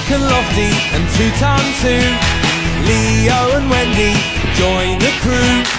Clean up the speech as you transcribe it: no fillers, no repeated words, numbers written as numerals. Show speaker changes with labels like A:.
A: and Lofty and 2 Ton 2. Leo and Wendy join the crew.